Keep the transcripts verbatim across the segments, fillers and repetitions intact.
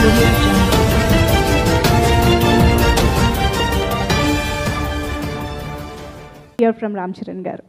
audio jungle. Here from Ram Charan garu.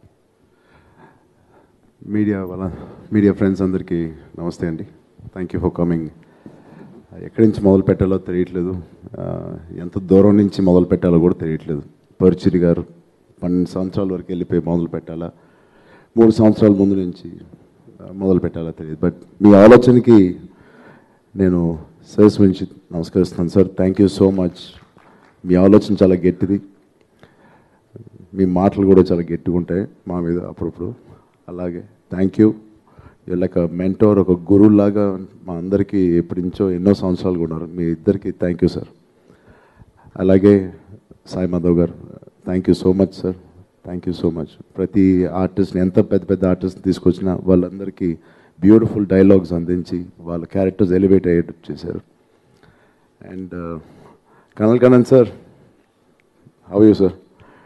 Media వాళ్ళ media friends అందరికీ నమస్తే అండి. Thank you for coming. ఎక్కడి నుంచి మొదలు పెట్టాలో తెలియట్లేదు, ఎంత దూరం నుంచి మొదలు పెట్టాలో కూడా తెలియట్లేదు. పరుచిరి గారు పన్నెండు సంవత్సరాల వరకు వెళ్ళిపోయి మొదలు పెట్టాలా, మూడు సంవత్సరాల ముందు నుంచి మొదలు పెట్టాలా తెలియదు. బట్ మీ ఆలోచనకి నేను సర్స్ నుంచి నమస్కరిస్తాను sir. Thank you so much. మీ ఆలోచన చాలా గట్టిది, మీ మాటలు కూడా చాలా గట్టిగా ఉంటాయి మా మీద అప్పుడప్పుడు. అలాగే thank you. You like a mentor, ఒక గురువులాగా మా అందరికీ ఎప్పటి నుంచో ఎన్నో సంవత్సరాలుగా ఉన్నారు. మీ ఇద్దరికి థ్యాంక్ యూ సార్. అలాగే సాయి మాధవ్ గారు, thank you so much sir. Thank you so much. ప్రతి ఆర్టిస్ట్ని, ఎంత పెద్ద పెద్ద ఆర్టిస్ట్ని తీసుకొచ్చినా వాళ్ళందరికీ బ్యూటిఫుల్ డైలాగ్స్ అందించి వాళ్ళ క్యారెక్టర్స్ ఎలివేట్ అయ్యేటట్టు చేశారు. And Kanal Kannan sir, how you sir?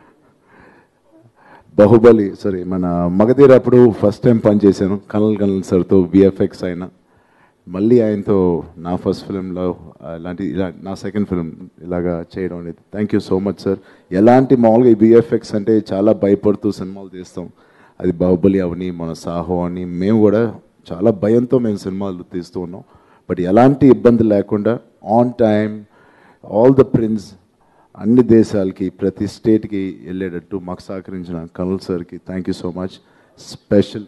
Baahubali sorry మన మగధీర అప్పుడు ఫస్ట్ టైం పనిచేశాను కనల్ కన్నన్ సార్తో, విఎఫ్ఎక్స్ అయినా. మళ్ళీ ఆయనతో నా ఫస్ట్ ఫిలింలో ఇలాంటి ఇలా నా సెకండ్ ఫిలిం ఇలాగా చేయడం అనేది thank you so much sir. ఎలాంటి మామూలుగా ఈ విఎఫ్ఎక్స్ అంటే చాలా భయపడుతూ సినిమాలు తీస్తాం. అది బాహుబలి అవని, మన సాహో అని, మేము కూడా చాలా భయంతో మేము సినిమాలు తీస్తూ ఉన్నాం. బట్ ఎలాంటి ఇబ్బంది లేకుండా on time all the prints అన్ని దేశాలకి, ప్రతి స్టేట్కి వెళ్ళేటట్టు మాకు సహకరించిన కనల్ సార్కి thank you so much. Special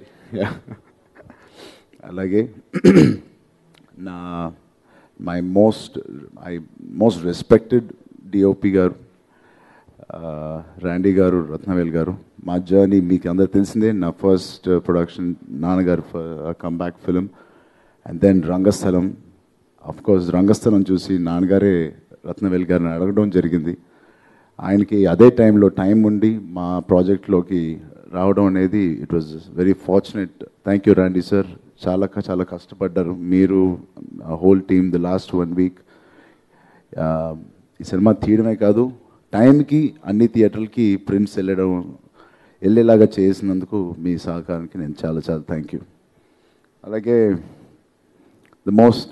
అలాగే నా my most I most respected DOP గారు, ర్యాండీ గారు, రత్నవేల్ గారు. మా జర్నీ మీకు అందరు తెలిసిందే. నా ఫస్ట్ ప్రొడక్షన్ నాన్నగారు comeback film, and then Rangasthalam. Of course Rangasthalam చూసి నాన్నగారే రత్నవేల్ గారిని అడగడం జరిగింది. ఆయనకి అదే టైంలో టైం ఉండి మా ప్రాజెక్ట్లోకి రావడం అనేది it was very fortunate. Thank you Randy sir. చాలా చాలా కష్టపడ్డారు మీరు, whole team, the last one week. ఈ సినిమా తీయడమే కాదు, టైంకి అన్ని థియేటర్లకి ప్రింట్స్ వెళ్ళడం వెళ్ళేలాగా చేసినందుకు మీ సహకారానికి నేను చాలా చాలా థ్యాంక్ యూ. అలాగే ది మోస్ట్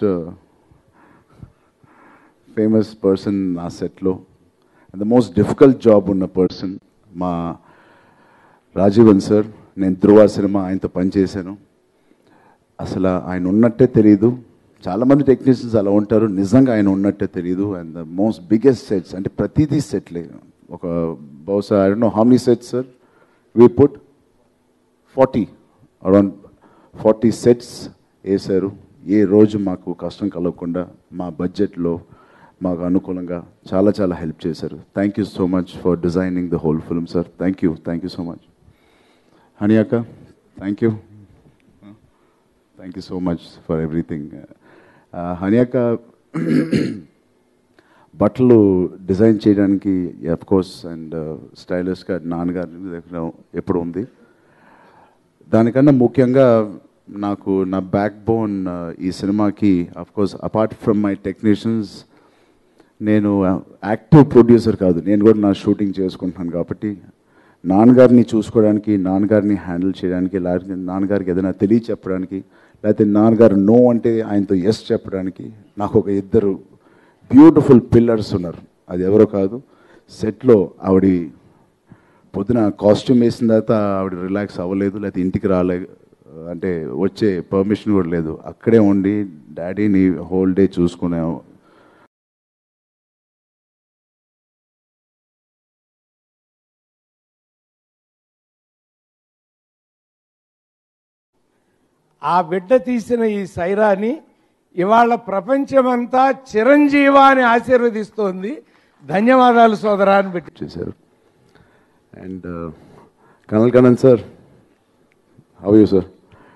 ఫేమస్ పర్సన్ నా సెట్లో, and the most difficult job ఉన్న పర్సన్ మా రాజీవన్ సార్. నేను ధృవ సినిమా ఆయనతో పనిచేశాను. అసలు ఆయన ఉన్నట్టే తెలియదు. చాలామంది టెక్నీషియన్స్ అలా ఉంటారు, నిజంగా ఆయన ఉన్నట్టే తెలియదు. And the most biggest sets అంటే ప్రతిదీ సెట్లే. ఒక బహుశా I don't know how many sets sir we put, forty around forty sets వేశారు. ఏ రోజు మాకు కష్టం కలగకుండా మా బడ్జెట్లో మాకు అనుకూలంగా చాలా చాలా హెల్ప్ చేశారు. Thank you so much for designing the whole film sir. Thank you thank you so much. Honey అక్క, thank you thank you so much for everything. Honey అక్క బట్టలు డిజైన్ చేయడానికి అఫ్కోర్స్ అండ్ స్టైలిష్గా నాన్నగారి దగ్గర ఎప్పుడు ఉంది. దానికన్నా ముఖ్యంగా నాకు నా బ్యాక్ బోన్ ఈ సినిమాకి of course apart from my technicians, నేను యాక్టివ్ ప్రొడ్యూసర్ కాదు, నేను కూడా నా షూటింగ్ చేసుకుంటున్నాను. కాబట్టి నాన్నగారిని చూసుకోవడానికి, నాన్నగారిని హ్యాండిల్ చేయడానికి, లేకపోతే నాన్నగారికి ఏదైనా తెలియ చెప్పడానికి, లేకపోతే నాన్నగారు నో అంటే ఆయనతో ఎస్ చెప్పడానికి నాకు ఒక ఇద్దరు బ్యూటిఫుల్ పిల్లర్స్ ఉన్నారు. అది ఎవరో కాదు, సెట్లో ఆవిడ పొద్దున కాస్ట్యూమ్ వేసిన తర్వాత ఆవిడ రిలాక్స్ అవ్వలేదు, లేకపోతే ఇంటికి రాలేదు, అంటే వచ్చే పర్మిషన్ కూడా లేదు. అక్కడే ఉండి డాడీని హోల్ డే చూసుకునే ఆ బిడ్డ తీసిన ఈ సైరాని ఇవాళ ప్రపంచమంతా చిరంజీవ అని ఆశీర్వదిస్తోంది. ధన్యవాదాలు సోదరా అని పెట్టి చేశారు. And Kanal Kannan sir, how you sir?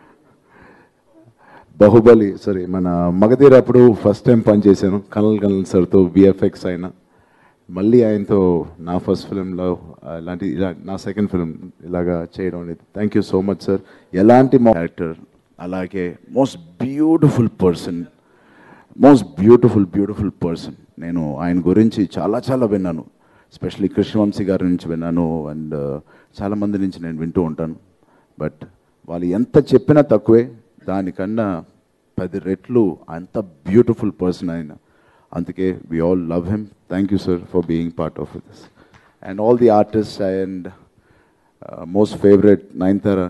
Baahubali sorry మన మగధీర అప్పుడు ఫస్ట్ టైం పనిచేశాను కనల్ కన్నన్ సార్తో, విఎఫ్ఎక్స్ అయినా. మళ్ళీ ఆయనతో నా ఫస్ట్ ఫిలింలో ఇలాంటి ఇలా నా సెకండ్ ఫిలిం ఇలాగా చేయడం అనేది thank you so much sir. ఎలాంటి మా క్యారెక్టర్, అలాగే most beautiful person, most beautiful beautiful person. నేను ఆయన గురించి చాలా చాలా విన్నాను, ఎస్పెషల్లీ కృష్ణవంశీ గారి నుంచి విన్నాను, అండ్ చాలామంది నుంచి నేను వింటూ ఉంటాను. బట్ వాళ్ళు ఎంత చెప్పినా తక్కువే, దానికన్నా పది రెట్లు అంత బ్యూటిఫుల్ పర్సన్ ఆయన. అందుకే we all love him. Thank you, sir, for being part of this. And all the artists and uh, most favorite Nayanthara.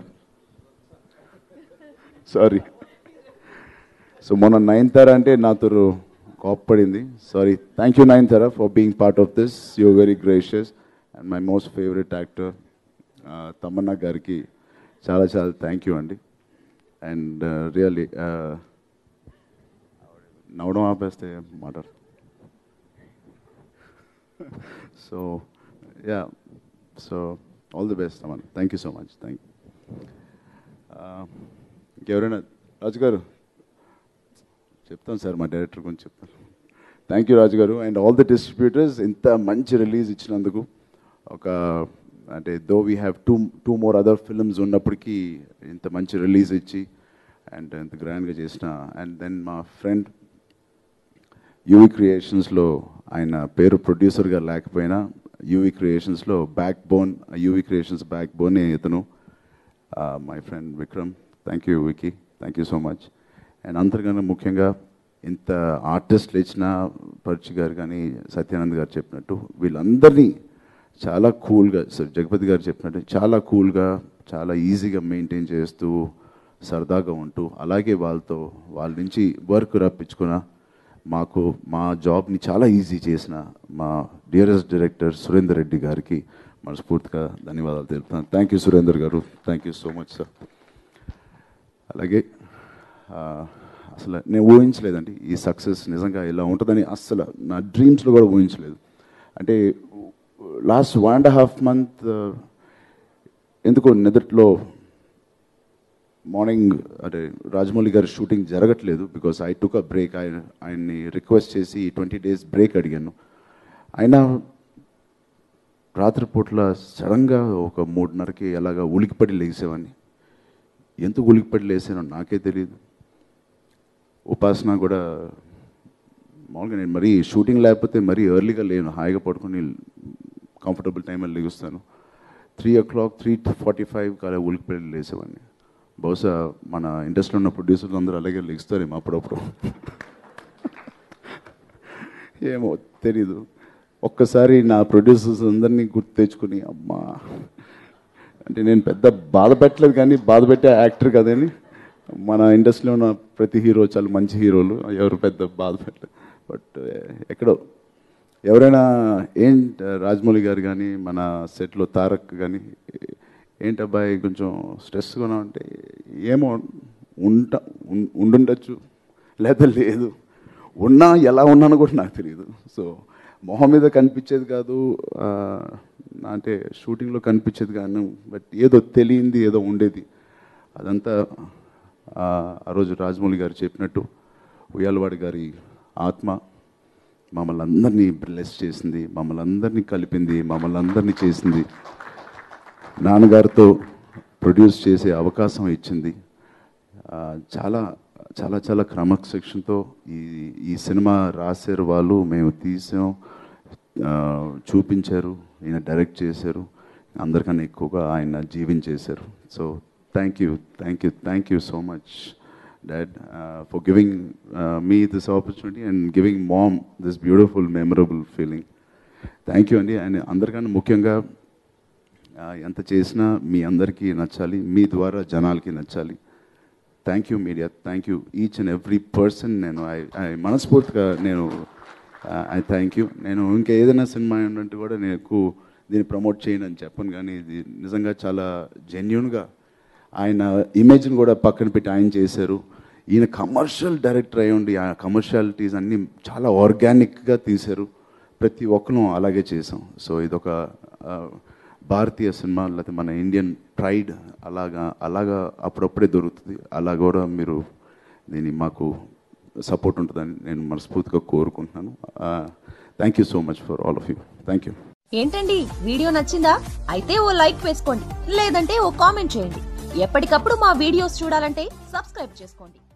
Sorry. So మొన్న Nayanthara అంటే నాతో కోప్పడింది. Sorry. Thank you, Nayanthara, for being part of this. You're very gracious. And my most favorite actor, uh, Tamanna గారికి చాలా చాలా thank you అండి. And really నవ్వడం ఆపేస్తే మాట. So yeah so all the best అమ్మా. Thank you so much. Thank you. ఇంకెవరైనా రాజు గారు చెప్తాను సార్, మా డైరెక్టర్ గురించి చెప్తాను. థ్యాంక్ యూ రాజు గారు. అండ్ ఆల్ ది డిస్ట్రిబ్యూటర్స్ ఇంత మంచి రిలీజ్ ఇచ్చినందుకు. ఒక అంటే though we have two two more other films ఉన్నప్పటికీ ఇంత మంచి రిలీజ్ ఇచ్చి అండ్ ఇంత గ్రాండ్గా చేసిన. అండ్ దెన్ మా ఫ్రెండ్ యూవీ క్రియేషన్స్లో, ఆయన పేరు ప్రొడ్యూసర్గా లేకపోయినా యూవీ క్రియేషన్స్లో బ్యాక్ బోన్, యూవీ క్రియేషన్స్ బ్యాక్ బోనే ఇతను, my friend Vikram. Thank you Vicky, thank you so much. And అందరికన్నా ముఖ్యంగా ఇంత ఆర్టిస్టులు ఇచ్చిన పర్చి గారు కానీ సత్యానంద్ గారు చెప్పినట్టు వీళ్ళందరినీ చాలా కూల్గా, సార్ జగపతి గారు చెప్పినట్టు చాలా కూల్గా, చాలా ఈజీగా మెయింటైన్ చేస్తూ సరదాగా ఉంటూ, అలాగే వాళ్ళతో వాళ్ళ నుంచి వర్క్ రప్పించుకున్న, మాకు మా జాబ్ని చాలా ఈజీ చేసిన మా డియరెస్ట్ డైరెక్టర్ సురేందర్ రెడ్డి గారికి మనస్ఫూర్తిగా ధన్యవాదాలు తెలుపుతాను. థ్యాంక్ యూ సురేందర్ గారు, thank you so much sir. అలాగే అసలు నేను ఊహించలేదండి ఈ సక్సెస్ నిజంగా ఇలా ఉంటుందని, అస్సలు నా డ్రీమ్స్లో కూడా ఊహించలేదు. అంటే last one and half month ఎందుకో నిద్రలో మార్నింగ్ అంటే రాజమౌళి గారి షూటింగ్ జరగట్లేదు. Because I took a break. ఆయన ఆయన్ని రిక్వెస్ట్ చేసి ట్వంటీ డేస్ బ్రేక్ అడిగాను. అయినా రాత్రిపూట్ల సడన్గా ఒక మూడున్నరకి అలాగా ఉలికిపడి లేసేవాడిని. ఎందుకు ఉలికిపడి లేసానో నాకే తెలియదు. ఉపాసన కూడా మామూలుగా నేను మరీ షూటింగ్ లేకపోతే మరీ ఎర్లీగా లేను, హాయిగా పడుకొని కంఫర్టబుల్ టైంలో లెగుస్తాను. Three o'clock three forty ఫైవ్కి అలా ఉలికిపడి లేసేవాడిని. బహుశా మన ఇండస్ట్రీలో ఉన్న ప్రొడ్యూసర్లు అందరూ అలాగే లెగుస్తారేమో అప్పుడప్పుడు, ఏమో తెలీదు. ఒక్కసారి నా ప్రొడ్యూసర్స్ అందరినీ గుర్తు తెచ్చుకుని, అమ్మా అంటే నేను పెద్ద బాధ పెట్టలేదు కానీ బాధ పెట్టే యాక్టర్ కదని, మన ఇండస్ట్రీలో ఉన్న ప్రతి హీరో చాలా మంచి హీరోలు, ఎవరు పెద్ద బాధ పెట్టలేదు. బట్ ఎక్కడో ఎవరైనా ఏం రాజమౌళి గారు కానీ మన సెట్లో తారక్ కానీ ఏంటబ్బాయి కొంచెం స్ట్రెస్గా ఉన్నా అంటే, ఏమో ఉంటా ఉండుండొచ్చు లేదా లేదు, ఉన్నా ఎలా ఉన్నానో కూడా నాకు తెలియదు. సో మొహం మీద కనిపించేది కాదు, అంటే షూటింగ్లో కనిపించేది కాను, బట్ ఏదో తెలియంది ఏదో ఉండేది. అదంతా ఆ రోజు రాజమౌళి గారు చెప్పినట్టు ఉయ్యాలవాడి గారి ఆత్మ మమ్మల్ని అందరినీ బ్లెస్ చేసింది, మమ్మల్ని అందరినీ కలిపింది, మమ్మల్ని అందరినీ చేసింది, నాన్నగారితో ప్రొడ్యూస్ చేసే అవకాశం ఇచ్చింది. చాలా చాలా చాలా క్రమశిక్షణతో ఈ ఈ సినిమా రాశారు వాళ్ళు, మేము తీసాం, చూపించారు, ఈయన డైరెక్ట్ చేశారు, అందరికన్నా ఎక్కువగా ఆయన జీవించేశారు. So thank you thank you thank you so much dad for giving me this opportunity and giving mom this beautiful memorable feeling. Thank you అండి. అండ్ అందరికన్నా ముఖ్యంగా ఎంత చేసినా మీ అందరికీ నచ్చాలి, మీ ద్వారా జనాలకి నచ్చాలి. Thank you media, thank you each and every person. నేను ఐ ఐ మనస్ఫూర్తిగా నేను ఐ థ్యాంక్ యూ. నేను ఇంకా ఏదైనా సినిమా ఏంటంటే కూడా నేను ఎక్కువ దీన్ని ప్రమోట్ చేయను అని చెప్పను, కానీ ఇది నిజంగా చాలా జెన్యూన్గా ఆయన ఇమేజ్ని కూడా పక్కన పెట్టి ఆయన చేశారు. ఈయన కమర్షియల్ డైరెక్టర్ అయి ఉండి ఆ కమర్షియాలిటీస్ అన్నీ చాలా ఆర్గానిక్గా తీశారు. ప్రతి ఒక్కరు అలాగే చేసాం. సో ఇదొక భారతీయ సినిమా, లేకపోతే మన ఇండియన్ ప్రైడ్ అలాగా అలాగా అప్పుడప్పుడే దొరుకుతుంది. అలా కూడా మీరు దీన్ని మాకు సపోర్ట్ ఉంటుందని నేను మనస్ఫూర్తిగా కోరుకుంటున్నాను. Thank you so much for all of you. Thank you. ఏంటండి వీడియో నచ్చిందా? అయితే ఓ లైక్ వేసుకోండి, లేదంటే ఓ కామెంట్ చేయండి. ఎప్పటికప్పుడు మా వీడియోస్ చూడాలంటే సబ్స్క్రైబ్ చేసుకోండి.